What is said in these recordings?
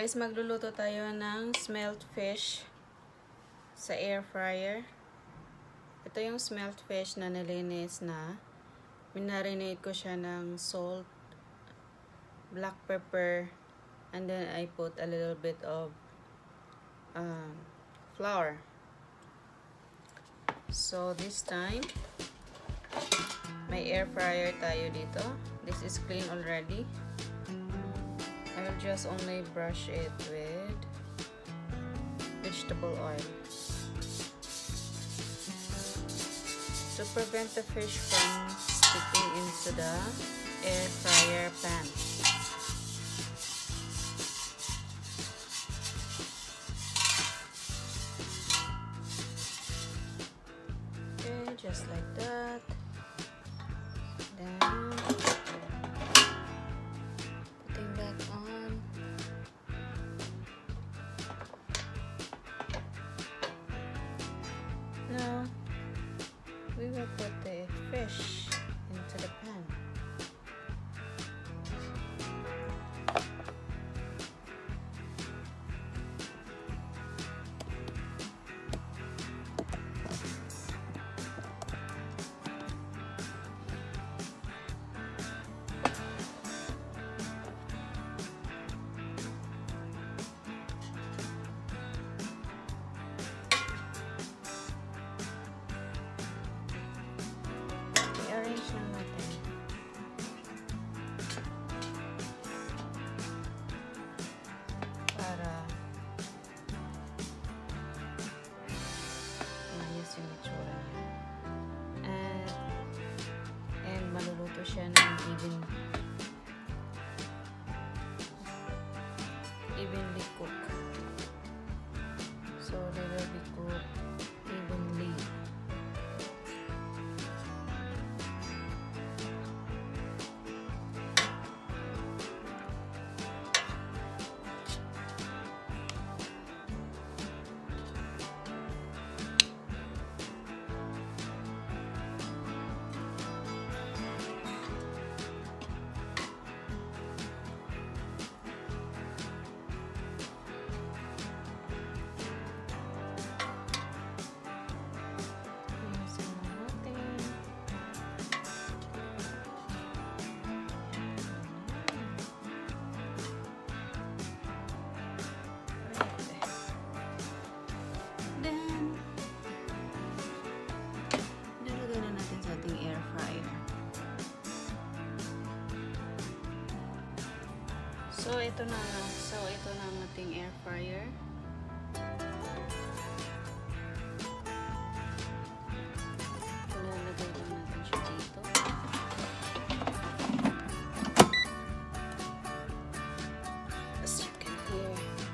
Guys, magluluto tayo ng smelt fish sa air fryer. Ito yung smelt fish na nilinis na. Minarinate ko siya ng salt, black pepper, and then I put a little bit of flour. So this time, may air fryer tayo dito. This is clean already. I will just only brush it with vegetable oil to prevent the fish from sticking into the air fryer pan. Okay, just like that. Then putting that on. Now we will put the fish into the pan. I-arrange lang natin. Para ayos yung itsura niya. And maluluto siya ng evenly cooked. So they will be cooked evenly. So ito na ang ating air fryer. Ilalagay lang natin siya dito. As you can hear,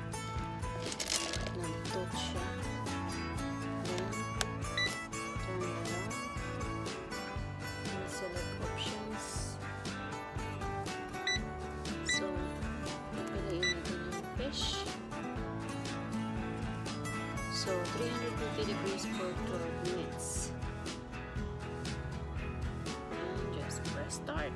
nag-toot siya. Then, turn it on. And select options. So, so 350 degrees for 12 minutes. And just press start.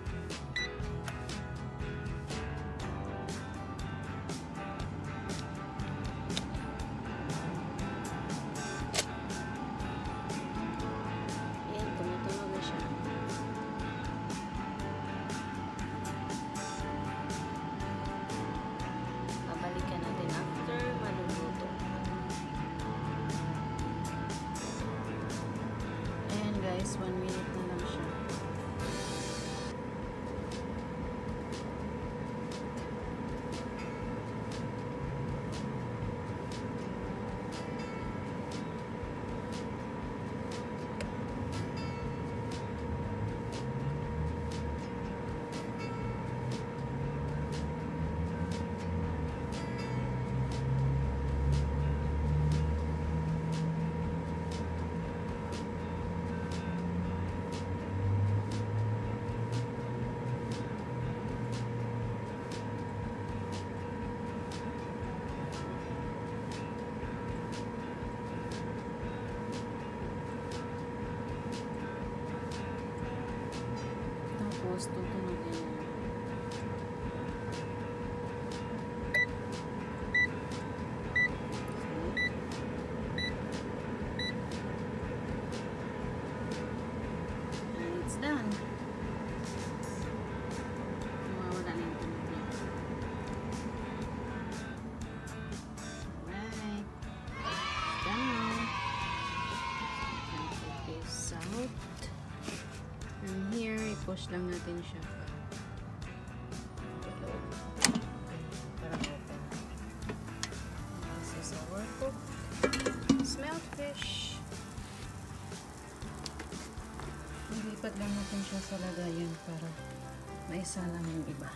Ayan, tumutunog na siya. Babalikan natin after maluluto. Ayan guys, 1 minute na lang siya. Tapos tutunogin. I-push lang natin siya para open. This is our cooked smelt fish. Ilipat lang natin siya sa lagayan para maisa lang yung iba.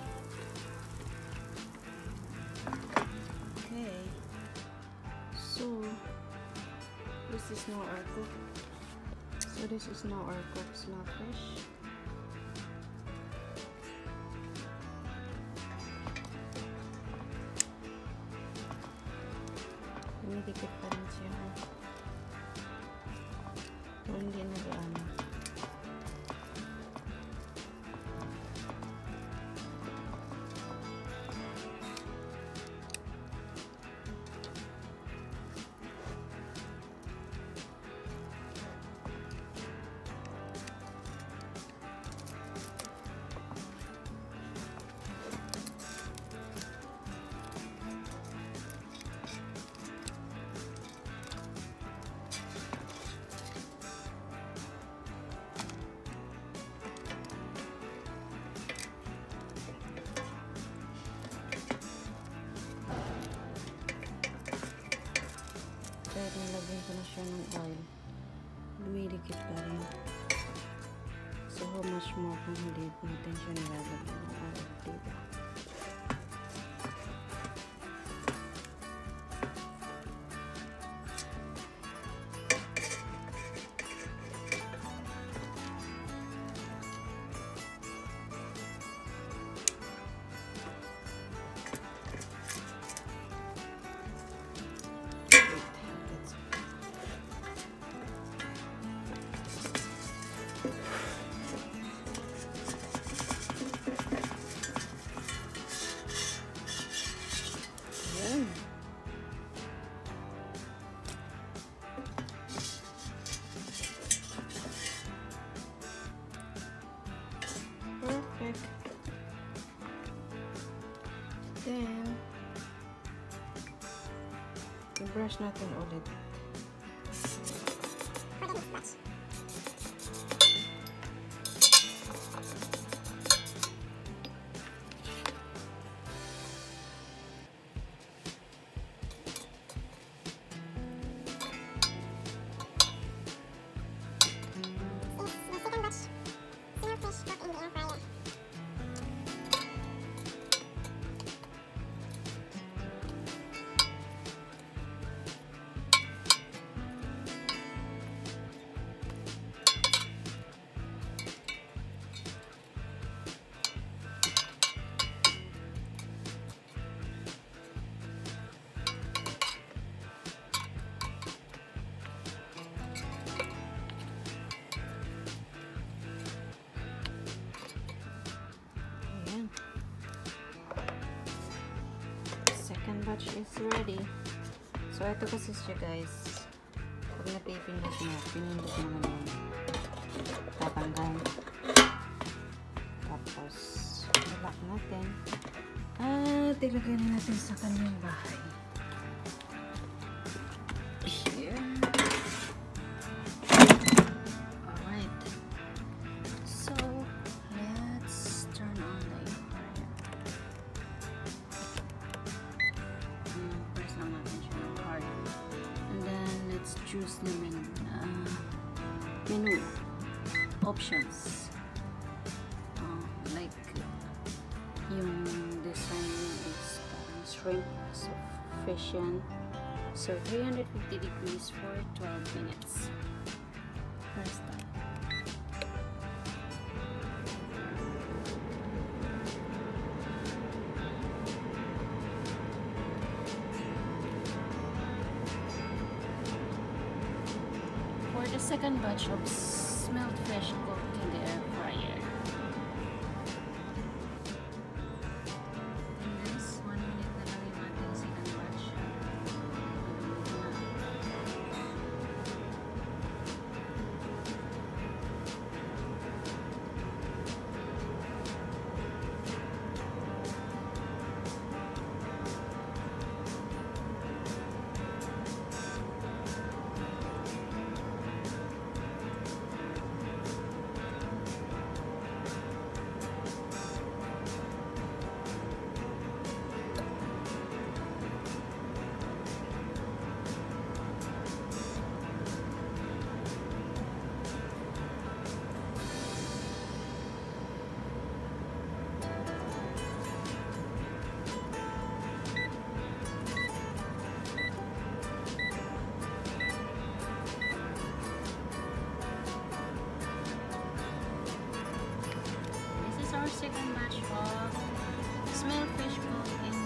Okay. So, this is now our cooked smelt fish. Dumidikit pa rin siya. So, hindi na gaano. Kahit nilagyan ko na siya ng oil, dumidikit pa rin. So, how much more kung hindi natin siya nilalagyan ng oil, diba? Perfect. Then, i-brush natin ulit. Second batch is ready. So, ito kasi siya guys. Pag napipindot mo, pinindot naman yung tatanggal. Tapos, ilak natin. At ilagay na natin sa kanyang bahay. Here. Alright. So, let's turn on the air fryer. Press lang natin siya ng hard. And then, let's choose the menu options. Like, yung design is parang shrimp, so fish yan. So, 350 degrees for 12 minutes. First time. For the second batch of smelt fish cooked in the air fryer. And this, 1 minute na lang yung ating second batch. our second batch of smelt fish bowl in